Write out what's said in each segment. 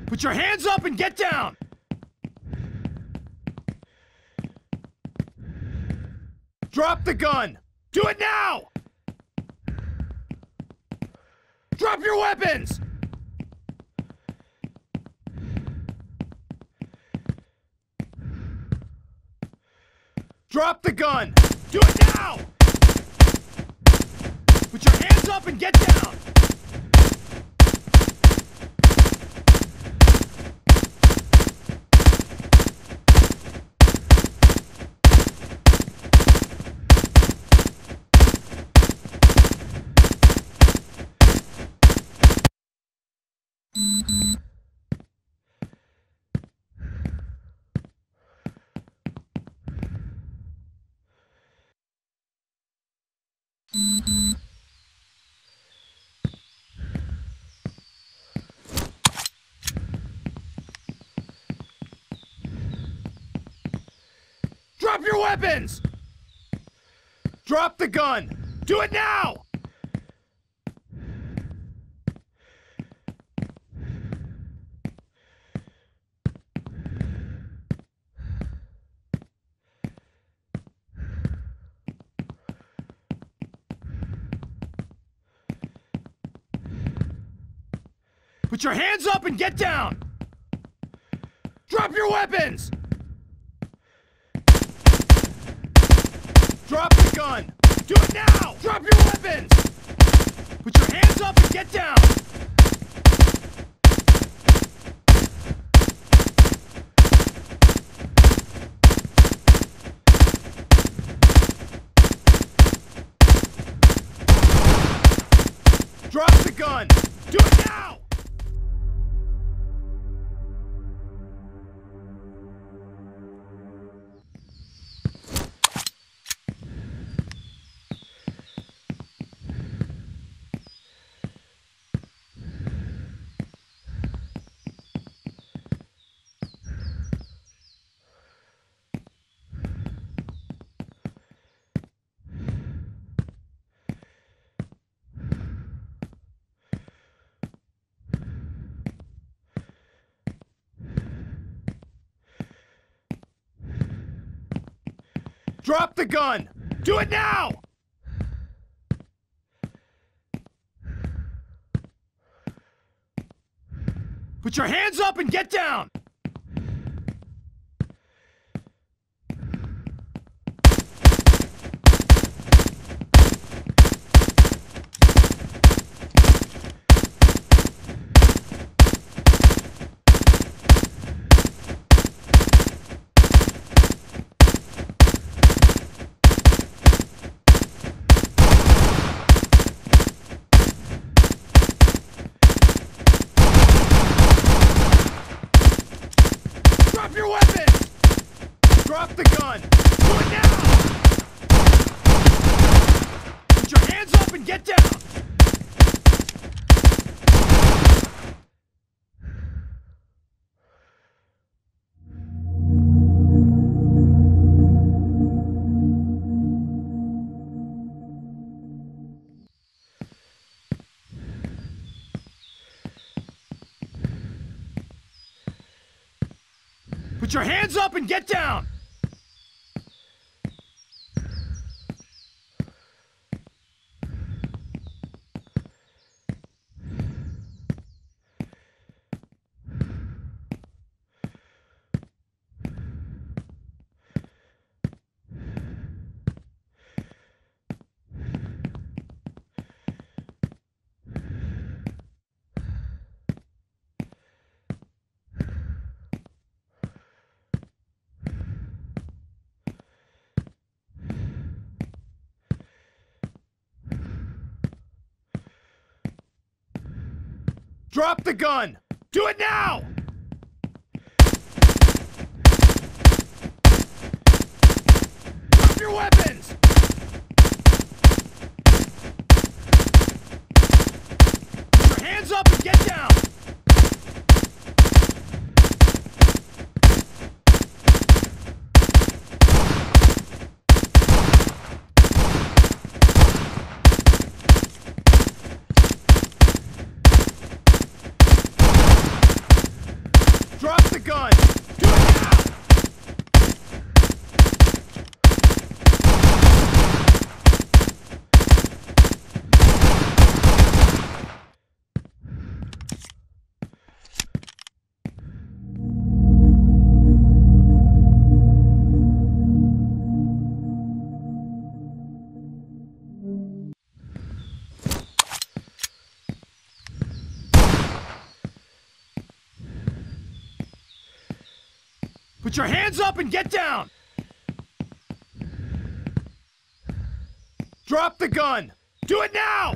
Put your hands up and get down! Drop the gun! Do it now! Drop your weapons! Drop the gun! Do it now! Put your hands up and get down! Drop your weapons! Drop the gun! Do it now! Put your hands up and get down! Drop your weapons! Drop the gun! Do it now! Drop your weapons! Put your hands up and get down! Drop the gun! Do it now! Drop the gun! Do it now! Put your hands up and get down! Drop your weapons! Drop the gun! Do it now! Put your hands up and get down! Put your hands up and get down! Drop the gun! Do it now! Drop your weapons! Put your hands up and get down! Put your hands up and get down! Drop the gun! Do it now!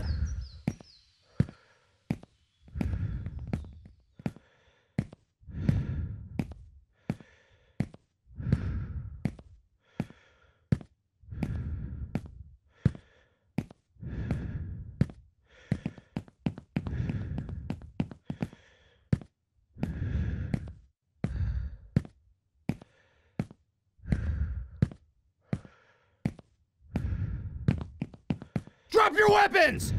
Drop your weapons!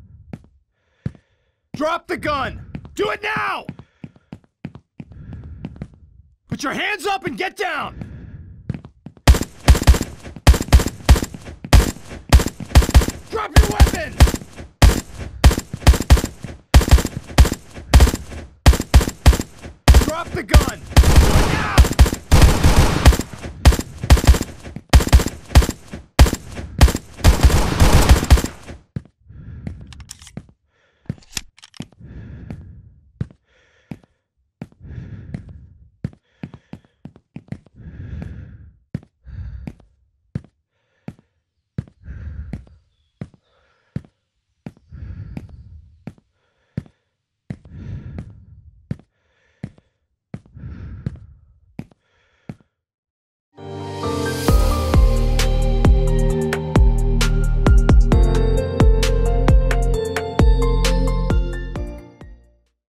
Drop the gun! Do it now! Put your hands up and get down! Drop your weapons!